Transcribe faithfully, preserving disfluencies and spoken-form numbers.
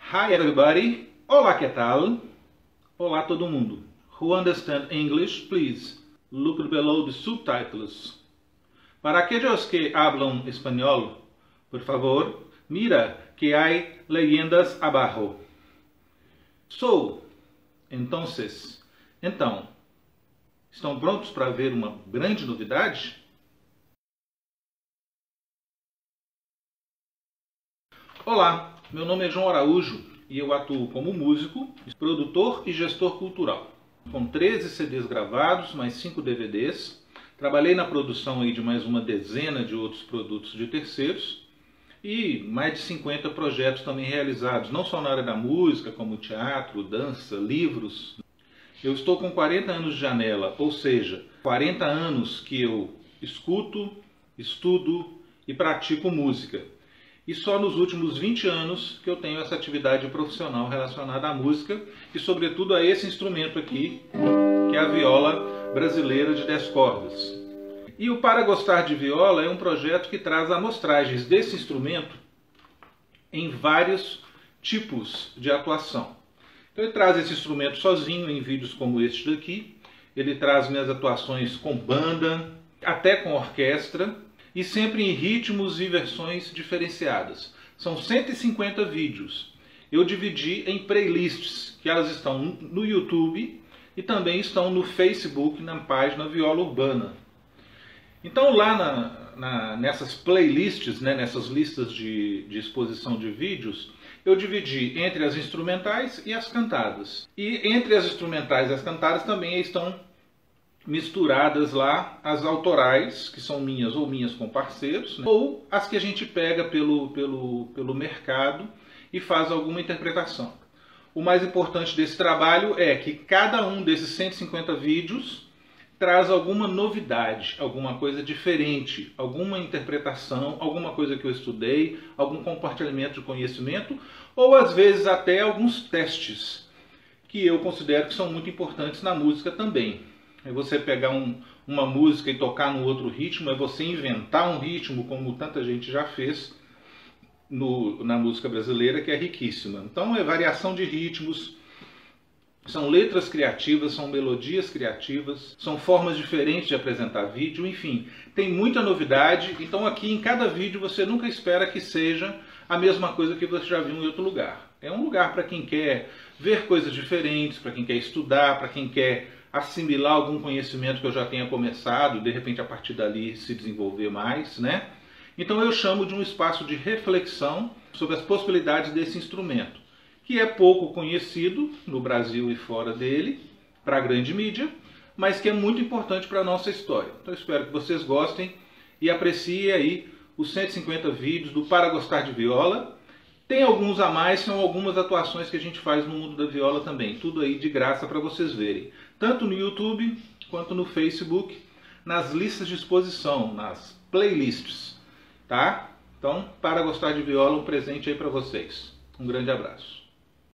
Hi everybody, olá que tal? Olá todo mundo. Who understand English, please look below the subtitles. Para aquellos que hablan español, por favor, mira que hay leyendas abajo. So, entonces, então, estão prontos para ver uma grande novidade? Olá, meu nome é João Araújo e eu atuo como músico, produtor e gestor cultural. Com treze C Ds gravados, mais cinco D V Ds, trabalhei na produção aí de mais uma dezena de outros produtos de terceiros e mais de cinquenta projetos também realizados, não só na área da música, como teatro, dança, livros. Eu estou com quarenta anos de janela, ou seja, quarenta anos que eu escuto, estudo e pratico música. E só nos últimos vinte anos que eu tenho essa atividade profissional relacionada à música e sobretudo a esse instrumento aqui, que é a viola brasileira de dez cordas. E o Para Gostar de Viola é um projeto que traz amostragens desse instrumento em vários tipos de atuação. Então ele traz esse instrumento sozinho em vídeos como este daqui, ele traz minhas atuações com banda, até com orquestra, e sempre em ritmos e versões diferenciadas. São cento e cinquenta vídeos. Eu dividi em playlists, que elas estão no YouTube e também estão no Facebook, na página Viola Urbana. Então lá na, na, nessas playlists, né, nessas listas de, de exposição de vídeos, eu dividi entre as instrumentais e as cantadas. E entre as instrumentais e as cantadas também estão misturadas lá as autorais, que são minhas ou minhas com parceiros, né? Ou as que a gente pega pelo, pelo, pelo mercado e faz alguma interpretação. O mais importante desse trabalho é que cada um desses cento e cinquenta vídeos traz alguma novidade, alguma coisa diferente, alguma interpretação, alguma coisa que eu estudei, algum compartilhamento de conhecimento, ou às vezes até alguns testes, que eu considero que são muito importantes na música também. É você pegar um, uma música e tocar no outro ritmo, é você inventar um ritmo, como tanta gente já fez no, na música brasileira, que é riquíssima. Então é variação de ritmos, são letras criativas, são melodias criativas, são formas diferentes de apresentar vídeo, enfim, tem muita novidade. Então aqui em cada vídeo você nunca espera que seja a mesma coisa que você já viu em outro lugar. É um lugar para quem quer ver coisas diferentes, para quem quer estudar, para quem quer assimilar algum conhecimento que eu já tenha começado e de repente a partir dali se desenvolver mais, né? Então eu chamo de um espaço de reflexão sobre as possibilidades desse instrumento, que é pouco conhecido no Brasil e fora dele, para a grande mídia, mas que é muito importante para a nossa história. Então eu espero que vocês gostem e apreciem aí os cento e cinquenta vídeos do Para Gostar de Viola. Tem alguns a mais, são algumas atuações que a gente faz no mundo da viola também. Tudo aí de graça para vocês verem. Tanto no YouTube quanto no Facebook, nas listas de exposição, nas playlists. Tá? Então, Para Gostar de Viola, um presente aí para vocês. Um grande abraço.